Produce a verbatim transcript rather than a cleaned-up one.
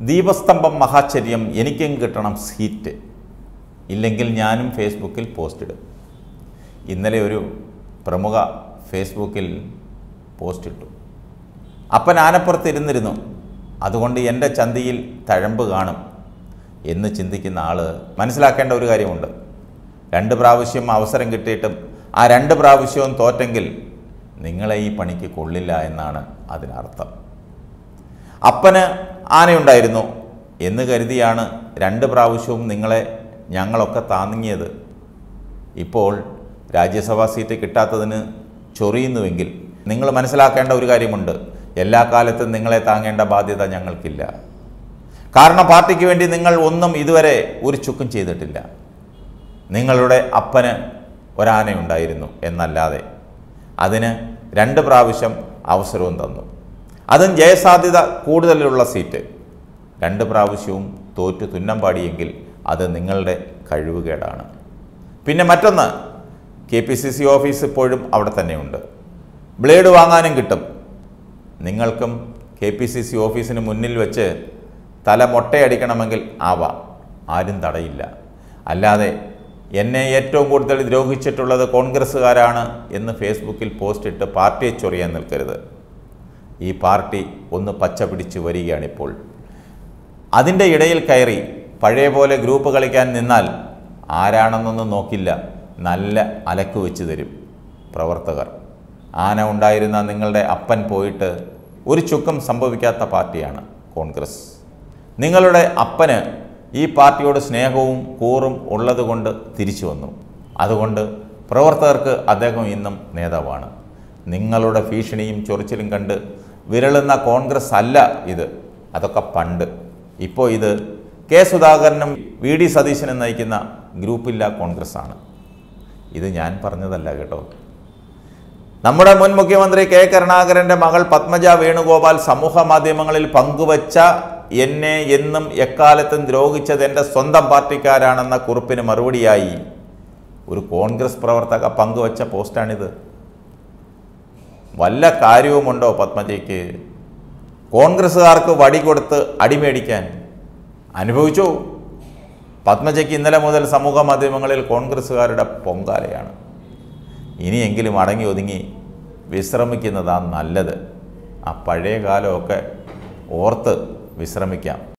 ദീപസ്തംഭം മഹാചര്യം, എനിക്കും കിട്ടണം സീറ്റ്, ഇല്ലെങ്കിൽ ഞാനും ഫേസ്ബുക്കിൽ പോസ്റ്റ് ഇടും. ഇന്നലെ ഒരു പ്രമുഖ ഫേസ്ബുക്കിൽ പോസ്റ്റ് ഇട്ടു. അപ്പൻ ആനപ്പുറത്ത് ഇരുന്നിരുന്നു, അതുകൊണ്ട് എൻ്റെ ചന്തിയിൽ തഴമ്പ് കാണും എന്ന് ചിന്തിക്കുന്ന ആൾ മനസ്സിലാക്കേണ്ട ഒരു കാര്യമുണ്ട്. രണ്ട് പ്രാവശ്യം അവസരം കിട്ടിയിട്ടും ആ രണ്ട് പ്രാവശ്യവും തോറ്റെങ്കിൽ നിങ്ങളെ ഈ പണിക്ക് കൊള്ളില്ല എന്നാണ് അതിനർത്ഥം. അപ്പന് ആനയുണ്ടായിരുന്നു എന്ന് കരുതിയാണ് രണ്ട് പ്രാവശ്യവും നിങ്ങളെ ഞങ്ങളൊക്കെ താങ്ങിയത്. ഇപ്പോൾ രാജ്യസഭാ സീറ്റ് കിട്ടാത്തതിന് ചൊറിയുന്നുവെങ്കിൽ നിങ്ങൾ മനസ്സിലാക്കേണ്ട ഒരു കാര്യമുണ്ട്. എല്ലാ കാലത്തും നിങ്ങളെ താങ്ങേണ്ട ബാധ്യത ഞങ്ങൾക്കില്ല. കാരണം പാർട്ടിക്ക് വേണ്ടി നിങ്ങൾ ഒന്നും ഇതുവരെ ഒരു ചുക്കും ചെയ്തിട്ടില്ല. നിങ്ങളുടെ അപ്പന് ഒരാനയുണ്ടായിരുന്നു എന്നല്ലാതെ അതിന് രണ്ട് പ്രാവശ്യം അവസരവും തന്നു. അതും ജയസാധ്യത കൂടുതലുള്ള സീറ്റ്. രണ്ട് പ്രാവശ്യവും തോറ്റു തുന്നം പാടിയെങ്കിൽ അത് നിങ്ങളുടെ കഴിവുകേടാണ്. പിന്നെ മറ്റൊന്ന്, K P C C office ഇപ്പോഴും അവിടെ തന്നെയുണ്ട്. ബ്ലേഡ് വാങ്ങാനും കിട്ടും. നിങ്ങൾക്കും കെ പി സി സി ഓഫീസിന് മുന്നിൽ വെച്ച് തല മൊട്ടയടിക്കണമെങ്കിൽ ആവാം, ആരും തടയില്ല. അല്ലാതെ എന്നെ ഏറ്റവും കൂടുതൽ ദ്രോഹിച്ചിട്ടുള്ളത് കോൺഗ്രസ്സുകാരാണ് എന്ന് ഫേസ്ബുക്കിൽ പോസ്റ്റ് ഇട്ട് പാർട്ടിയെ ചൊറിയാൻ നിൽക്കരുത്. ഈ പാർട്ടി ഒന്ന് പച്ച പിടിച്ച് വരികയാണിപ്പോൾ. അതിൻ്റെ ഇടയിൽ കയറി പഴയ പോലെ ഗ്രൂപ്പ് കളിക്കാൻ നിന്നാൽ ആരാണെന്നൊന്നും നോക്കില്ല, നല്ല അലക്ക് വെച്ച് തരും പ്രവർത്തകർ. ആന ഉണ്ടായിരുന്ന നിങ്ങളുടെ അപ്പൻ പോയിട്ട് ഒരു ചുക്കും സംഭവിക്കാത്ത പാർട്ടിയാണ് കോൺഗ്രസ്. നിങ്ങളുടെ അപ്പന് ഈ പാർട്ടിയോട് സ്നേഹവും കൂറും ഉള്ളതുകൊണ്ട് തിരിച്ചു വന്നു. അതുകൊണ്ട് പ്രവർത്തകർക്ക് അദ്ദേഹം ഇന്നും നേതാവാണ്. നിങ്ങളുടെ ഭീഷണിയും ചൊറിച്ചിലും കണ്ട് വിരളുന്ന കോൺഗ്രസ് അല്ല ഇത്. അതൊക്കെ പണ്ട്. ഇപ്പോൾ ഇത് കെ സുധാകരനും വി ഡി സതീശനും നയിക്കുന്ന ഗ്രൂപ്പില്ല കോൺഗ്രസ്സാണ്. ഇത് ഞാൻ പറഞ്ഞതല്ല കേട്ടോ. നമ്മുടെ മുൻ മുഖ്യമന്ത്രി കെ കരുണാകരൻ്റെ മകൾ പത്മജ വേണുഗോപാൽ സമൂഹ മാധ്യമങ്ങളിൽ പങ്കുവച്ച എന്നെ എന്നും എക്കാലത്തും ദ്രോഹിച്ചത് എൻ്റെ സ്വന്തം പാർട്ടിക്കാരാണെന്ന കുറിപ്പിന് മറുപടിയായി ഒരു കോൺഗ്രസ് പ്രവർത്തക പങ്കുവച്ച പോസ്റ്റാണിത്. വല്ല കാര്യവുമുണ്ടോ പത്മജയ്ക്ക്? കോൺഗ്രസ്സുകാർക്ക് വടി കൊടുത്ത് അടിമേടിക്കാൻ അനുഭവിച്ചു. പത്മജയ്ക്ക് ഇന്നലെ മുതൽ സമൂഹ മാധ്യമങ്ങളിൽ കോൺഗ്രസ്സുകാരുടെ പൊങ്കാലയാണ്. ഇനിയെങ്കിലും അടങ്ങി ഒതുങ്ങി വിശ്രമിക്കുന്നതാണ് നല്ലത്. ആ പഴയ കാലമൊക്കെ ഓർത്ത് വിശ്രമിക്കാം.